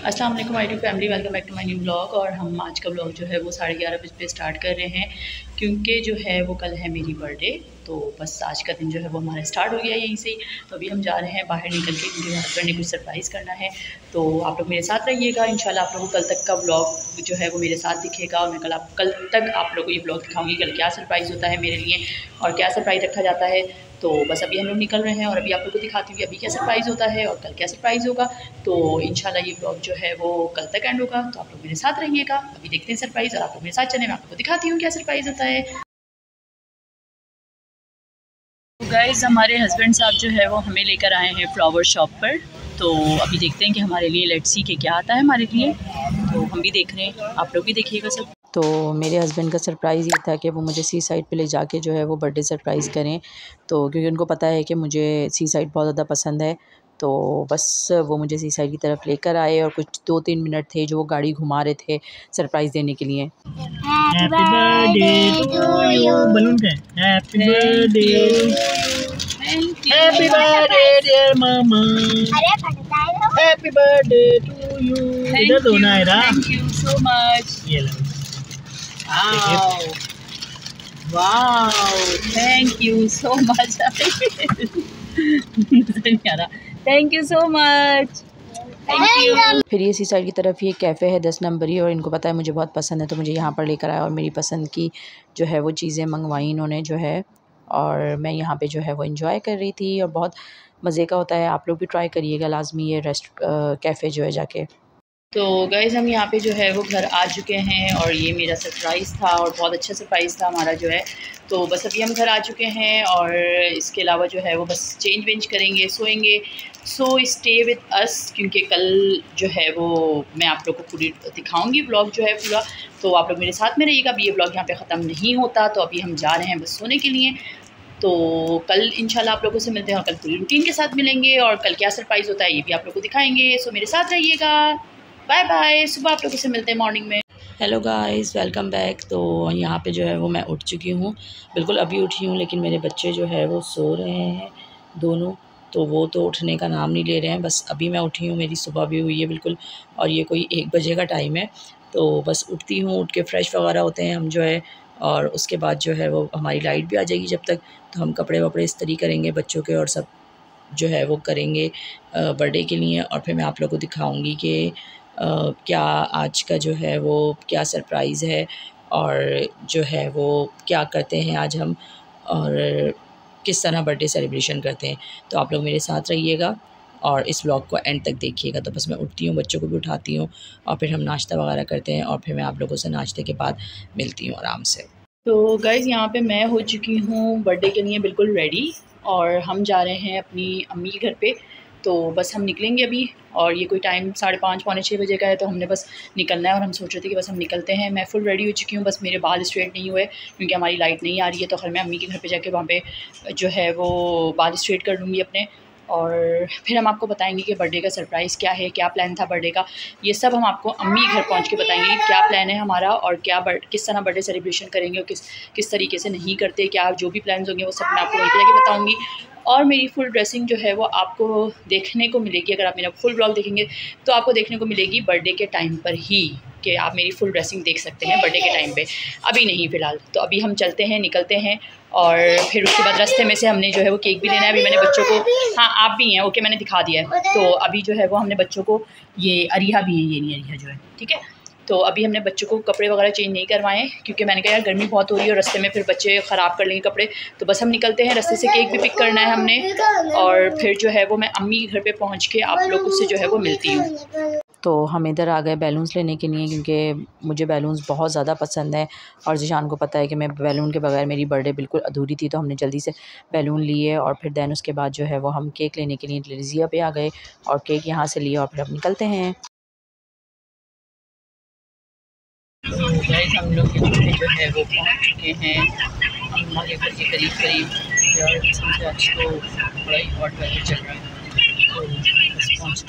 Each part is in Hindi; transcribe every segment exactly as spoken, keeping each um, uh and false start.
अस्सलाम वालेकुम my to family, welcome back to my new blog. और हम आज का ब्लॉग जो है वो साढ़े ग्यारह बजे पे स्टार्ट कर रहे हैं क्योंकि जो है वो कल है मेरी बर्थडे। तो बस आज का दिन जो है वो हमारा स्टार्ट हो गया यहीं से ही। तो अभी हम जा रहे हैं बाहर निकल के क्योंकि हस्बैंड ने कुछ सरप्राइज़ करना है। तो आप लोग मेरे साथ रहिएगा, इंशाल्लाह आप लोगों को कल तक का ब्लॉग जो है वो मेरे साथ दिखेगा और मैं कल आप कल तक आप लोगों को ये ब्लॉग दिखाऊँगी कल क्या सरप्राइज़ होता है मेरे लिए और क्या सरप्राइज़ रखा जाता है। तो बस अभी हम लोग निकल रहे हैं और अभी आप लोगों को दिखाती हूँ कि अभी क्या सरप्राइज़ होता है और कल क्या सरप्राइज़ होगा। तो इंशाल्लाह ये ब्लॉग जो है वो कल तक एंड होगा, तो आप लोग मेरे साथ रहिएगा। अभी देखते हैं सरप्राइज़ और आप लोग मेरे साथ चलें, मैं आप लोगों को दिखाती हूँ क्या सरप्राइज़ होता है। तो गाइज़ हमारे हस्बैंड साहब जो है वो हमें लेकर आए हैं फ्लावर शॉप पर। तो अभी देखते हैं कि हमारे लिए लेट्स सी के क्या आता है हमारे लिए। तो हम भी देख रहे हैं, आप लोग भी देखिएगा सब। तो मेरे हस्बैंड का सरप्राइज़ ये था कि वो मुझे सी साइड पे ले जाके जो है वो बर्थडे सरप्राइज़ करें। तो क्योंकि उनको पता है कि मुझे सी साइड बहुत ज़्यादा पसंद है, तो बस वो मुझे सी साइड की तरफ लेकर आए और कुछ दो तीन मिनट थे जो वो गाड़ी घुमा रहे थे सरप्राइज़ देने के लिए। Happy birthday to you. Balloon का happy birthday, happy birthday dear मामा, हैप्पी बर्थडे टू यू। इधर दो ना इधर। Thank you so much. ये लो। Wow wow, thank you so much. नहीं आ रहा। Thank you so much, thank you. फिर ये सी साइड की तरफ ये कैफ़े है दस नंबर ही, और इनको पता है मुझे बहुत पसंद है तो मुझे यहाँ पर लेकर आया और मेरी पसंद की जो है वो चीज़ें मंगवाई इन्होंने जो है, और मैं यहाँ पे जो है वो एंजॉय कर रही थी और बहुत मज़े का होता है। आप लोग भी ट्राई करिएगा लाजमी ये रेस्ट कैफ़े जो है जाके। तो गाइज़ हम यहाँ पे जो है वो घर आ चुके हैं और ये मेरा सरप्राइज़ था और बहुत अच्छा सरप्राइज़ था हमारा जो है। तो बस अभी हम घर आ चुके हैं और इसके अलावा जो है वो बस चेंज वेंज करेंगे, सोएंगे। सो स्टे विद अस क्योंकि कल जो है वो मैं आप लोग को पूरी दिखाऊंगी ब्लॉग जो है पूरा। तो आप लोग मेरे साथ में रहिएगा। अभी ये ब्लॉग यहाँ पे ख़त्म नहीं होता, तो अभी हम जा रहे हैं बस सोने के लिए। तो कल इंशाल्लाह आप लोगों से मिलते हैं और कल पूरी रूटीन के साथ मिलेंगे और कल क्या सरप्राइज़ होता है ये भी आप लोग को दिखाएंगे। सो मेरे साथ रहिएगा। बाय बाय, सुबह आप लोगों से मिलते हैं मॉर्निंग में। Hello guys, welcome back. तो यहाँ पे जो है वो मैं उठ चुकी हूँ, बिल्कुल अभी उठी हूँ, लेकिन मेरे बच्चे जो है वो सो रहे हैं दोनों। तो वो तो उठने का नाम नहीं ले रहे हैं। बस अभी मैं उठी हूँ, मेरी सुबह भी हुई है बिल्कुल, और ये कोई एक बजे का टाइम है। तो बस उठती हूँ, उठ के फ्रेश वगैरह होते हैं हम जो है, और उसके बाद जो है वो हमारी लाइट भी आ जाएगी जब तक। तो हम कपड़े वपड़े इस्त्री करेंगे बच्चों के और सब जो है वो करेंगे बर्थडे के लिए। और फिर मैं आप लोगों को दिखाऊंगी कि Uh, क्या आज का जो है वो क्या सरप्राइज़ है और जो है वो क्या करते हैं आज हम और किस तरह बर्थडे सेलिब्रेशन करते हैं। तो आप लोग मेरे साथ रहिएगा और इस व्लॉग को एंड तक देखिएगा। तो बस मैं उठती हूँ, बच्चों को भी उठाती हूँ और फिर हम नाश्ता वगैरह करते हैं और फिर मैं आप लोगों से नाश्ते के बाद मिलती हूँ आराम से। तो गाइज़ यहाँ पे मैं हो चुकी हूँ बर्थडे के लिए बिल्कुल रेडी और हम जा रहे हैं अपनी अम्मी के घर पे। तो बस हम निकलेंगे अभी, और ये कोई टाइम साढ़े पाँच पौने छः बजे का है, तो हमने बस निकलना है और हम सोच रहे थे कि बस हम निकलते हैं। मैं फुल रेडी हो चुकी हूँ, बस मेरे बाल स्ट्रेट नहीं हुए क्योंकि हमारी लाइट नहीं आ रही है। तो खैर मैं अम्मी के घर पे जाके वहाँ पे जो है वो बाल स्ट्रेट कर लूँगी अपने, और फिर हम आपको बताएंगे कि बर्थडे का सरप्राइज़ क्या है, क्या प्लान था बर्थडे का। ये सब हम आपको अम्मी घर पहुंच के बताएंगे क्या प्लान है हमारा और क्या किस तरह बर्थडे सेलिब्रेशन करेंगे और किस किस तरीके से नहीं करते, क्या जो भी प्लान्स होंगे वो सब मैं आपको वहीं पे जाके बताऊंगी। और मेरी फुल ड्रेसिंग जो है वो आपको देखने को मिलेगी, अगर आप मेरा फुल ब्लॉग देखेंगे तो आपको देखने को मिलेगी बर्थडे के टाइम पर ही, कि आप मेरी फुल ड्रेसिंग देख सकते हैं बर्थडे के टाइम पे, अभी नहीं फ़िलहाल। तो अभी हम चलते हैं, निकलते हैं, और फिर उसके बाद रास्ते में से हमने जो है वो केक भी लेना है। अभी मैंने बच्चों को, हाँ आप भी हैं, ओके मैंने दिखा दिया है। तो अभी जो है वो हमने बच्चों को, ये अरिहा भी है, ये नहीं अरिहा जो है, ठीक है। तो अभी हमने बच्चों को कपड़े वगैरह चेंज नहीं करवाएं क्योंकि मैंने कहा यार गर्मी बहुत हो रही है और रास्ते में फिर बच्चे ख़राब कर लेंगे कपड़े। तो बस हम निकलते हैं, रास्ते से केक भी पिक करना है हमने, और फिर जो है वो मैं अम्मी के घर पे पहुंच के आप लोगों से जो है वो मिलती हूँ। तो हम इधर आ गए बैलून्स लेने के लिए क्योंकि मुझे बैलून्स बहुत ज़्यादा पसंद है और ज़िशान को पता है कि मैं बैलून के बगैर मेरी बर्थडे बिल्कुल अधूरी थी। तो हमने जल्दी से बैलून लिए और फिर दैन उसके बाद जो है वो हम केक लेने के लिए लिजिया पे आ गए और केक यहाँ से लिया और फिर अब निकलते हैं। तो गाइस हम लोग के घर जो है वो पहुँच चुके हैं अम्मा के घर के करीब करीब। यार कसम से आज तो बड़ा ही हॉट वेदर चल रहा है, तो बस पहुँचते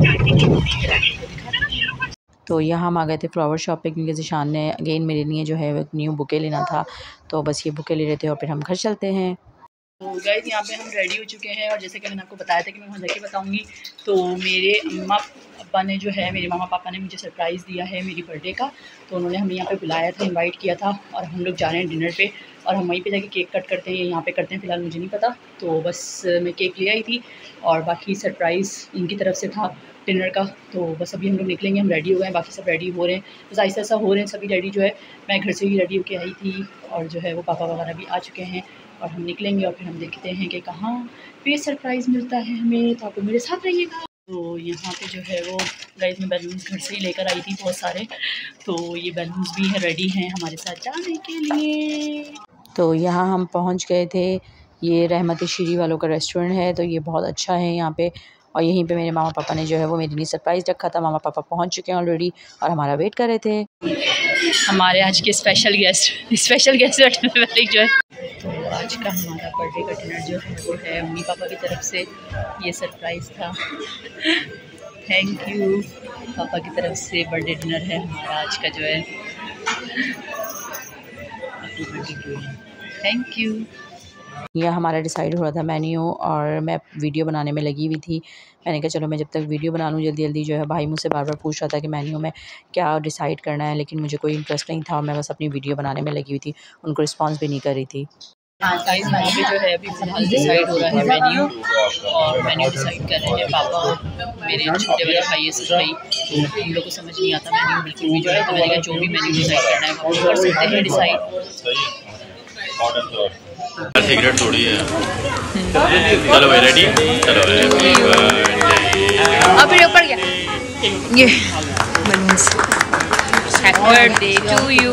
हैं। तो यहाँ हम आ गए थे फ्लावर शॉप पे क्योंकि ज़िशान ने अगेन मेरे लिए जो है न्यू बुके लेना था। तो बस ये बुके ले रहे थे और फिर हम घर चलते हैं। तो गाइस यहाँ पे हम रेडी हो चुके हैं और जैसे कि मैंने आपको बताया था कि मैं वहाँ जाके बताऊँगी, तो मेरे अम्मा पापा ने जो है, मेरे मामा पापा ने मुझे सरप्राइज़ दिया है मेरी बर्थडे का। तो उन्होंने हमें यहाँ पे बुलाया था, इनवाइट किया था और हम लोग जा रहे हैं डिनर पे और हम वहीं पे जाके केक कट करते हैं, यहाँ पे करते हैं फ़िलहाल मुझे नहीं पता। तो बस मैं केक ले आई थी और बाकी सरप्राइज़ इनकी तरफ से था डिनर का। तो बस अभी हम लोग निकलेंगे, हम रेडी हो गए हैं, बाकी सब रेडी हो रहे हैं, बस ऐसा ऐसा हो रहे हैं सभी रेडी। जो है मैं घर से ही रेडी होके आई थी और जो है वो पापा वगैरह भी आ चुके हैं और हम निकलेंगे और फिर हम देखते हैं कि कहाँ पे सरप्राइज़ मिलता है हमें। तो आप मेरे साथ रहिएगा। तो यहाँ पे जो है वो गाइस मैं बैलून्स घर से ही लेकर आई थी बहुत सारे, तो ये बैलून्स भी है रेडी हैं हमारे साथ जाने के लिए। तो यहाँ हम पहुँच गए थे, ये रहमत श्री वालों का रेस्टोरेंट है, तो ये बहुत अच्छा है यहाँ पे। और यहीं पे मेरे मामा पापा ने जो है वो मेरे लिए सरप्राइज़ रखा था। मामा पापा पहुँच चुके हैं ऑलरेडी और हमारा वेट कर रहे थे। हमारे आज के स्पेशल गेस्ट स्पेशल गेस्ट वाले जो है, तो आज का हमारा बर्थडे का डिनर जो है वो है मम्मी पापा की तरफ से, ये सरप्राइज़ था। थैंक यू पापा की तरफ से बर्थडे डिनर है हमारा आज का जो है। Thank you. यह हमारा डिसाइड हो रहा था मेन्यू और मैं वीडियो बनाने में लगी हुई थी। मैंने कहा चलो मैं जब तक वीडियो बना लूँ जल्दी जल्दी। जो है भाई मुझसे बार बार पूछ रहा था कि मेन्यू में क्या डिसाइड करना है, लेकिन मुझे कोई इंटरेस्ट नहीं था और मैं बस अपनी वीडियो बनाने में लगी हुई थी, उनको रिस्पॉन्स भी नहीं कर रही थी। हाँ गाइस यहाँ पे जो है अभी फिलहाल डिसाइड हो रहा है मेन्यू, और मेन्यू डिसाइड कर रहे हैं पापा और मेरे छोटे वाले भाई ये सब भाई। तो हम लोग को समझ नहीं आता मेन्यू बिल्कुल भी जो है, तो मैंने कहा जो भी मेन्यू डिसाइड करना है वो कर सकते हैं डिसाइड। सिगरेट थोड़ी है। चलो भाई रेडी, चलो अभी ऊपर गया ये balloons. Happy birthday to you.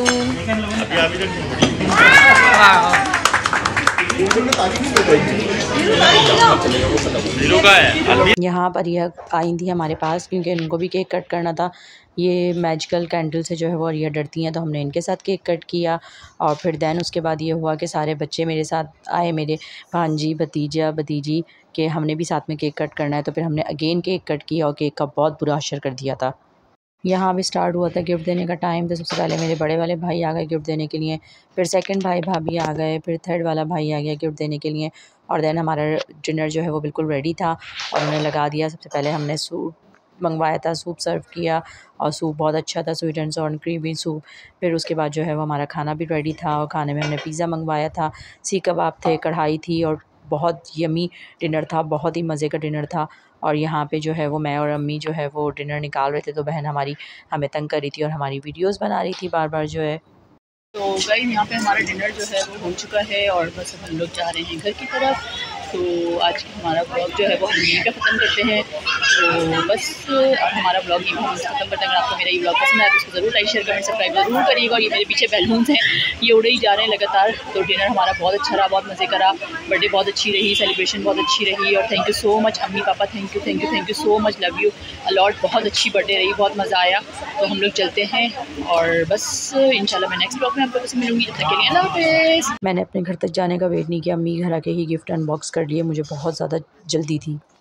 यहाँ पर यह आई थी हमारे पास क्योंकि इनको भी केक कट करना था। ये मैजिकल कैंडल से जो है वो रिया डरती हैं, तो हमने इनके साथ केक कट किया। और फिर दैन उसके बाद ये हुआ कि सारे बच्चे मेरे साथ आए, मेरे भांजी भतीजा भतीजी के हमने भी साथ में केक कट करना है। तो फिर हमने अगेन केक कट किया और केक का बहुत बुरा असर कर दिया था। यहाँ भी स्टार्ट हुआ था गिफ्ट देने का टाइम। तो सबसे पहले मेरे बड़े वाले भाई आ गए गिफ्ट देने के लिए, फिर सेकंड भाई भाभी आ गए, फिर थर्ड वाला भाई आ गया गिफ्ट देने के लिए। और देन हमारा डिनर जो है वो बिल्कुल रेडी था और उन्हें लगा दिया। सबसे पहले हमने सूप मंगवाया था, सूप सर्व किया और सूप बहुत अच्छा था, sweet and sour creamy soup. फिर उसके बाद जो है वो हमारा खाना भी रेडी था और खाने में हमने पिज़्ज़ा मंगवाया था, सीख कबाब थे, कढ़ाई थी और बहुत यमी डिनर था, बहुत ही मज़े का डिनर था। और यहाँ पे जो है वो मैं और अम्मी जो है वो डिनर निकाल रहे थे, तो बहन हमारी हमें तंग कर रही थी और हमारी वीडियोस बना रही थी बार बार जो है। तो गाइस यहाँ पे हमारा डिनर जो है वो हो चुका है और बस हम लोग जा रहे हैं घर की तरफ। तो आज हमारा ब्लॉग जो है वो हम यहीं पे ख़त्म करते हैं। तो बस अब हमारा ब्लॉग यहीं हम ख़त्म करते हैं। अगर आपको मेरा ये ब्लॉग पसंद आया तो उसको ज़रूर लाइक शेयर कमेंट सब्सक्राइब ज़रूर करिएगा। और ये मेरे पीछे बैलून्स हैं, ये उड़े ही जा रहे हैं लगातार। तो डिनर हमारा बहुत अच्छा रहा, बहुत मज़े का रहा, बर्थडे बहुत अच्छी रही, सेलिब्रेशन बहुत अच्छी रही। और थैंक यू सो मच अम्मी पापा, thank you thank you thank you so much, love you a lot. बहुत अच्छी बर्थडे रही, बहुत मज़ा आया। तो हम लोग चलते हैं और बस इंशाल्लाह मैं नेक्स्ट ब्लॉग में आप लोगों से मिलूंगी। जब तक के लिए अल्लाह हाफ़िज़। मैंने अपने घर तक जाने का वेट नहीं किया, अम्मी घर आके ही गिफ्ट अनबॉक्स कर लिए, मुझे बहुत ज़्यादा जल्दी थी।